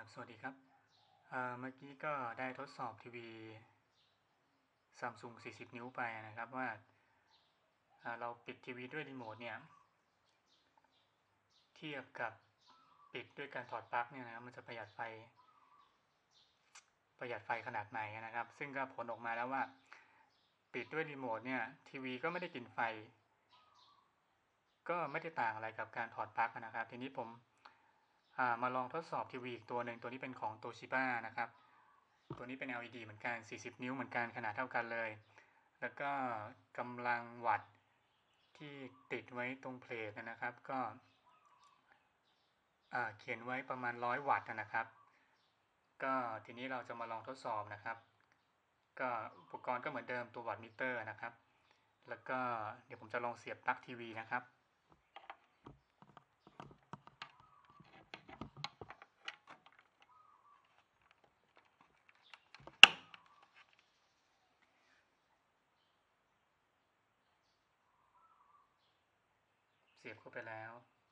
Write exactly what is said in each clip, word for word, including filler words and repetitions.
ครับสวัสดีครับเอ่อเมื่อกี้ก็ได้ทดสอบทีวี Samsung สี่สิบ นิ้วไปนะครับว่าอ่าเราปิดทีวีด้วยรีโมทเนี่ยเทียบกับปิดด้วยการถอดปลั๊กเนี่ยนะครับมันจะประหยัดไฟประหยัดไฟขนาดไหนนะครับซึ่งก็ผลออกมาแล้วว่าปิดด้วยรีโมทเนี่ยทีวีก็ไม่ได้กินไฟก็ไม่ได้ต่างอะไรกับการถอดปลั๊กนะครับทีนี้ผมอ่ามาลองทดสอบทีวีอีกตัวหนึ่งตัวนี้เป็นของ Toshiba นะครับตัวนี้เป็น แอล อี ดี เหมือนกันสี่สิบนิ้วเหมือนกันขนาดเท่ากันเลยแล้วก็กำลังวัตต์ที่ติดไว้ตรงเพลทนะครับก็เขียนไว้ประมาณร้อยวัตต์นะครับก็ทีนี้เราจะมาลองทดสอบนะครับก็อุปกรณ์ก็เหมือนเดิมตัววัตต์มิเตอร์นะครับแล้วก็เดี๋ยวผมจะลองเสียบปลั๊กทีวีนะครับเสียบเข้าไปแล้ว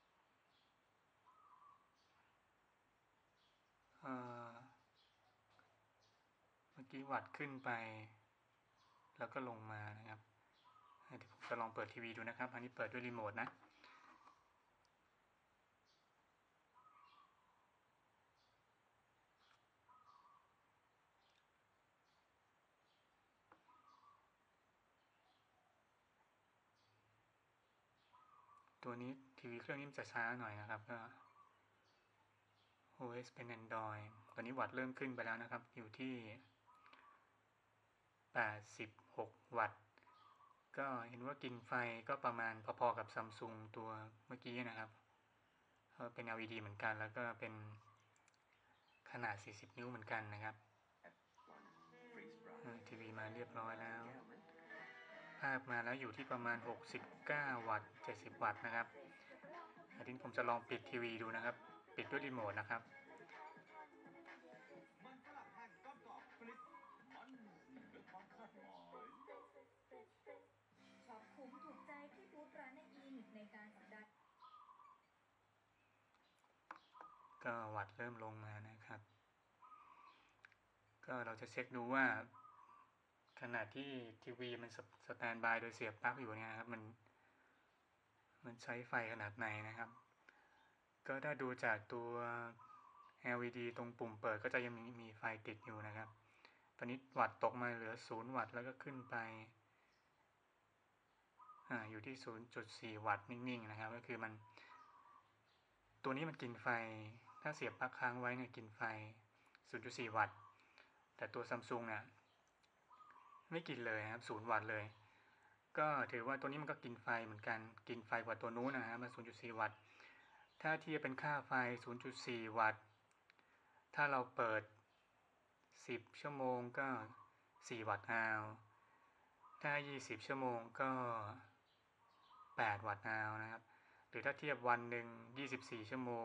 เมื่อกี้วัตต์ขึ้นไปแล้วก็ลงมานะครับเดี๋ยวผมจะลองเปิดทีวีดูนะครับอันนี้เปิดด้วยรีโมทนะตัวนี้ทีวีเครื่องนี้มันจะช้าหน่อยนะครับก็ โอ เอส เป็น Android ตอนนี้วัตต์เริ่มขึ้นไปแล้วนะครับอยู่ที่แปดสิบหกวัตต์ก็เห็นว่ากินไฟก็ประมาณพอๆกับ Samsung ตัวเมื่อกี้นะครับเป็น แอล อี ดี เหมือนกันแล้วก็เป็นขนาดสี่สิบนิ้วเหมือนกันนะครับทีวีมาเรียบร้อยแล้วภาพมาแล้วอยู่ที่ประมาณหกสิบเก้าวัตต์เจ็ดสิบวัตต์นะครับทีนี้ผมจะลองปิดทีวีดูนะครับปิดด้วยรีโมทนะครับช็อปคุ้มถูกใจที่บูธร้านในอินในการสัปดาห์ก็วัตต์เริ่มลงมานะครับก็เราจะเช็คดูว่าขณะที่ทีวีมันสแตนบายโดยเสียบปลั๊กอยู่เนี่ยครับมันมันใช้ไฟขนาดไหนนะครับก็ถ้าดูจากตัว แอล อี ดี ตรงปุ่มเปิดก็จะยังมีไฟติดอยู่นะครับตอนนี้วัตต์ตกมาเหลือศูนย์วัตต์แล้วก็ขึ้นไปออยู่ที่ ศูนย์จุดสี่ วัตต์นิ่งๆนะครับก็คือมันตัวนี้มันกินไฟถ้าเสียบปลั๊กค้างไว้เนี่ยกินไฟ ศูนย์จุดสี่ วัตต์แต่ตัว Samsung เนี่ยไม่กินเลยครับศูนย์วัตต์เลยก็ถือว่าตัวนี้มันก็กินไฟเหมือนกันกินไฟกว่าตัวนู้นนะครับมา ศูนย์จุดสี่ วัตต์ถ้าเทียบเป็นค่าไฟ ศูนย์จุดสี่ วัตต์ถ้าเราเปิดสิบชั่วโมงก็สี่วัตต์อาวถ้ายี่สิบชั่วโมงก็แปดวัตต์อาวนะครับหรือถ้าเทียบวันหนึ่งยี่สิบสี่ชั่วโมง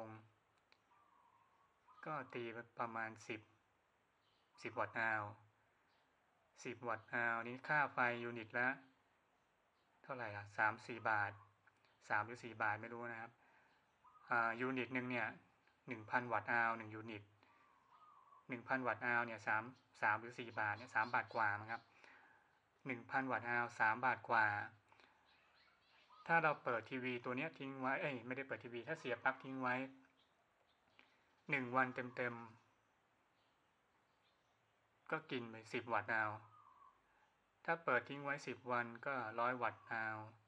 ก็ตีประมาณสิบ สิบวัตต์อาวสิบวัตต์อาวนี้ค่าไฟยูนิตละเท่าไหร่อ่ะสาม สี่บาทสามหรือสี่บาทไม่รู้นะครับอ่ายูนิตนึงเนี่ย หนึ่งพัน วัตต์อาวหนึ่งยูนิตหนึ่งพัน วัตต์อาวเนี่ย3 3หรือสี่บาทเนี่ยสามบาทกว่านะครับหนึ่งพัน วัตต์อาวสามบาทกว่าถ้าเราเปิดทีวีตัวนี้ทิ้งไว้เอ้ยไม่ได้เปิดทีวีถ้าเสียบปลั๊กทิ้งไว้หนึ่งวันเต็มๆก็กินไปสิบวัตต์อาวถ้าเปิดทิ้งไว้สิบวันก็หนึ่งร้อยวัตต์อาวห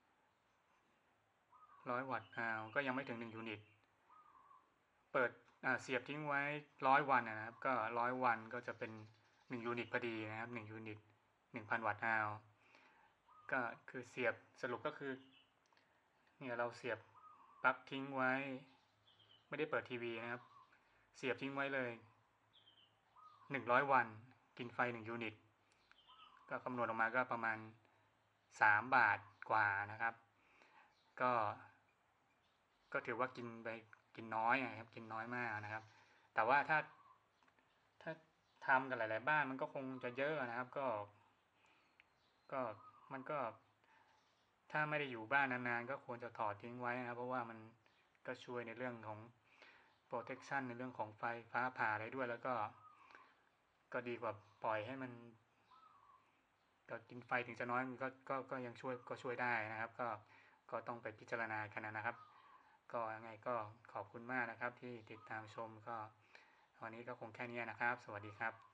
นึ่งร้อยวัตต์อาวก็ยังไม่ถึงหนึ่งยูนิตเปิดเสียบทิ้งไว้หนึ่งร้อยวันนะครับก็หนึ่งร้อยวันก็จะเป็นหนึ่งยูนิตพอดีนะครับหนึ่งยูนิต หนึ่งพัน วัตต์อาวก็คือเสียบสรุปก็คือเนี่ยเราเสียบปลั๊กทิ้งไว้ไม่ได้เปิดทีวีนะครับเสียบทิ้งไว้เลยหนึ่งร้อยวันกินไฟหนึ่งยูนิตก็คำนวณออกมาก็ประมาณสามบาทกว่านะครับก็ก็ถือว่ากินไปกินน้อยนะครับกินน้อยมากนะครับแต่ว่าถ้าถ้าทำกันหลายๆบ้านมันก็คงจะเยอะนะครับก็ก็มันก็ถ้าไม่ได้อยู่บ้านนานๆก็ควรจะถอดทิ้งไว้นะครับเพราะว่ามันก็ช่วยในเรื่องของ protection ในเรื่องของไฟฟ้าผ่าอะไรด้วย แล้วก็ก็ดีกว่าปล่อยให้มันก็กินไฟถึงจะน้อยมันก็ก็ก็ยังช่วยก็ช่วยได้นะครับก็ก็ต้องไปพิจารณากันนะครับก็ยังไงก็ขอบคุณมากนะครับที่ติดตามชมก็วันนี้ก็คงแค่นี้นะครับสวัสดีครับ